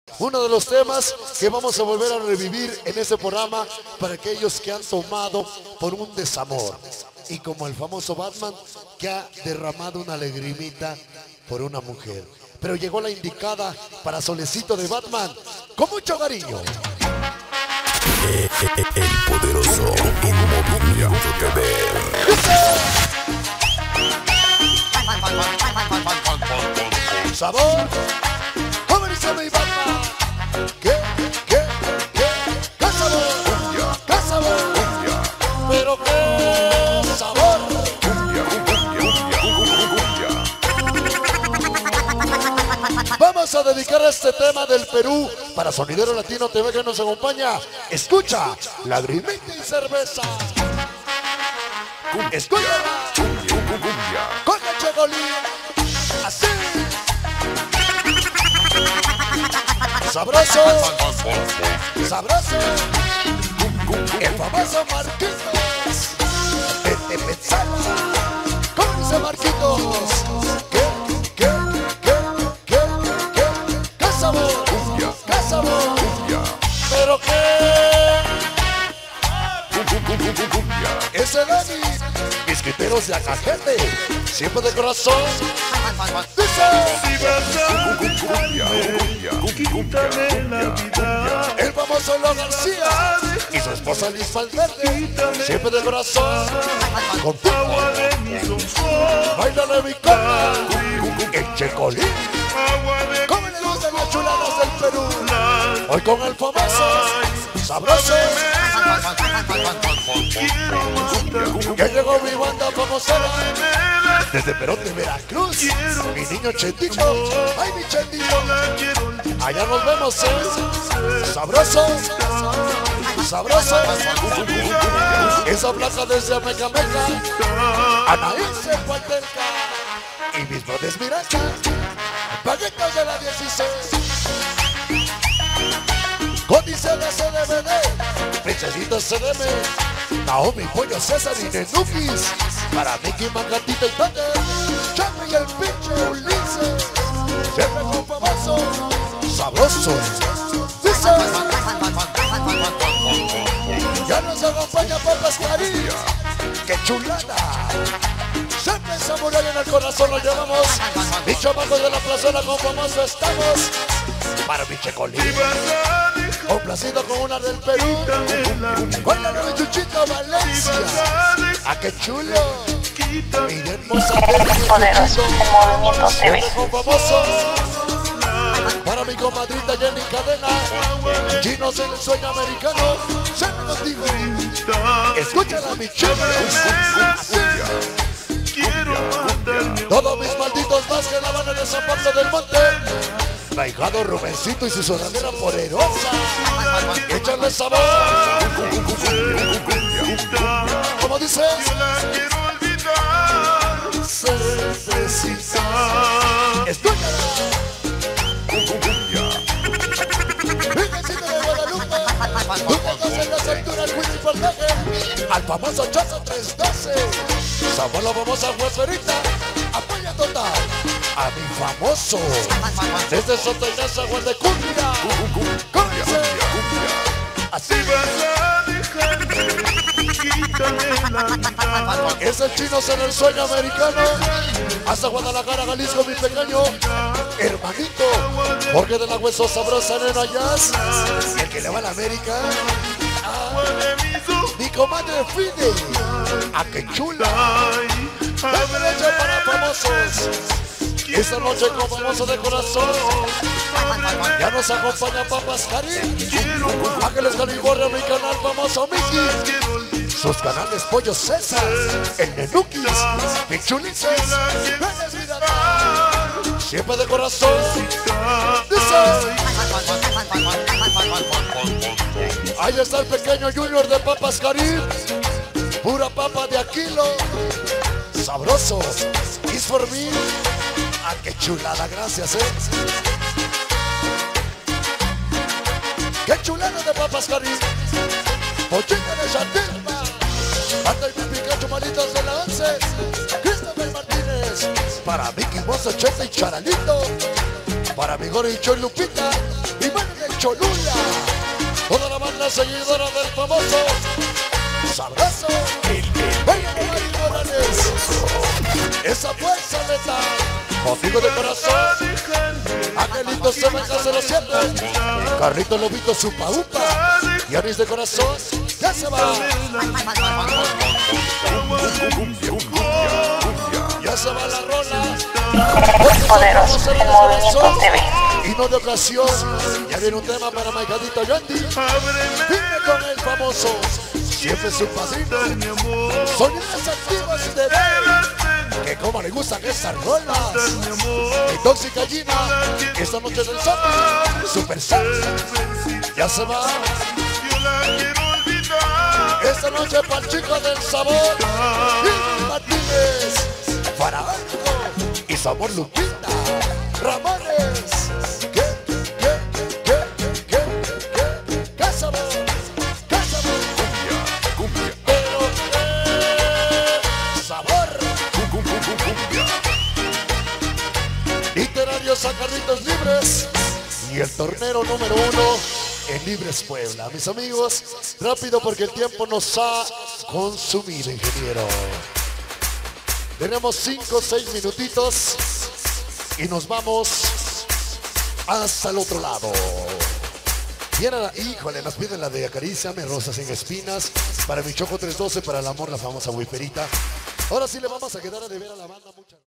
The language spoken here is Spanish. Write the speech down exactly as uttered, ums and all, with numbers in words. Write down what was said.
Uno de los temas que vamos a volver a revivir en este programa para aquellos que han tomado por un desamor. Y como el famoso Batman que ha derramado una lagrimita por una mujer. Pero llegó la indicada para Solecito de Batman con mucho cariño. El poderoso Inmobiliario T V. Sabor, ¿cómo dice mi Batman? ¿Qué? ¿Qué? ¿Qué? ¿Qué sabor? ¿Qué sabor? Pero qué sabor. Vamos a dedicar este tema del Perú para Sonidero Latino T V que nos acompaña. Escucha, lagrimita y cerveza. Escúchala. Con el chocolín. Así. Sabroso. Sabroso. El famoso Marquitos. Vete pensando. ¿Cómo dice Marquitos? ¿Qué? ¿Qué? ¿Qué? ¿Qué? ¿Qué? ¿Qué sabor? ¿Qué sabor? ¿Pero qué? Ese Dani. Biscuiteros de Acajete. Siempre de corazón. Dice. El famoso Lo García y su esposa Liz Valverde. Siempre de corazón. Contigo. Bailale mi cola. El Checolín. ¿Cómo le gustan las chuladas del Perú? Hoy con el famoso Sabroso. Ya llegó mi banda famosera desde Perón de Veracruz. Mi niño Chendito. Ay, mi Chendito. Allá nos vemos, ¿eh? Sabroso. Sabroso. Esa plaza desde Amecameca. Anaíse Cualterca. Y mis brotes Miracha. Paguetas de la dieciséis. Códice de C D B D. Princesita C D M. Naomi, Pollo, César y Nenukis. Para Mickey, Mangatita y Thunder. Chapi y el pinche Ulises. Siempre con famoso. Sabroso. Dice. Ya nos acompaña Papas Cari. ¡Qué chulada! Siempre Samurai en el corazón lo llevamos. Dicho abajo de la plazuela con famoso estamos. Para mi Checolín. Complacido con una del Perú. Con la nueva Chuchito Valencia. ¡Ah, qué chulo! Mi hermosa Poderoso Movimiento T V. con famoso. Para mi comadrita Jenny Cadena. Chinos en el sueño americano. Siempre contigo. Escúchala, mi chulo. Todos mis malditos más que la van en esa parte del monte. Traijado Rubencito y su sonadera poderosa. Échale sabor. ¿Cómo dices? Cervecita. Escúchala. Virgencita de Guadalupe. Tú que estás en las alturas, Willy Portaje. Al famoso Chazo tres doce. Somos la famosa hueserita. Apoya total a mi famoso desde Sotoyaza, Guandecumbia. Cómplice. Así es el Chinos en el sueño americano. Hasta Guadalajara, Jalisco, mi pequeño hermanito Jorge de la Hueso Sabrosa, Nena Jazz. El que le va a la América. Ah, mi comadre Fide. ¡Ah, qué chula! Dame leche para famosos. Esta noche con famoso de corazón. Ya nos acompaña Papas Cari. Ángeles California, mi canal famoso Mickey. Sus canales Pollo César. El Nenukis. Pichulices. Vélez Mirará. Siempre de corazón. Dice. Ahí está el pequeño Junior de Papas Cari. Pura papa de Aquilo. Sabroso. Is for me. Ah, qué chulada, gracias, eh. Qué chulada de Papas Cari. Pochita de Chantilma. Anda y mi Pikachu, manitas de la once. Christopher Martínez. Para Mickey Mozo, Cheta y Charalito. Para mi Gori y Choy Lupita. Y Cholula. Toda la banda seguidora del famoso sabroso veinte Morales. Esa fuerza letal. Contigo de corazón. Angelito se venga cero siete. Carlito Lobito su paupa. Yanis de corazón. Ya se va. Ya se va la rola. Poderoso en Movimiento T V. Y no de ocasión. Ya viene un tema para Maicadito Yandy. Vive con el famoso. Siempre su padrino. Sonidas activas de ver. Que como le gustan esas rolas. Mi tóxica Gina. Esta noche del zombie. Super salsa. Ya se va. Esta noche para el chico del sabor. Y Martínez. Faraónico. Y sabor Lupita. Ramones. ¿Qué? ¿Qué? ¿Qué? ¿Qué? ¿Qué? ¿Qué sabor? ¿Qué sabor? Cumbia, cumbia, Pero qué sabor. cumbia. Literarios a Carlitos Libres. Y el tornero número uno en Libres Puebla. Mis amigos, rápido porque el tiempo nos ha consumido, ingeniero. Tenemos cinco o seis minutitos y nos vamos hasta el otro lado. Viene la, híjole, nos piden la de Acaríciame, Rosas sin Espinas. Para mi Choco trescientos doce, para el amor, la famosa Wiperita. Ahora sí le vamos a quedar a deber a la banda muchas.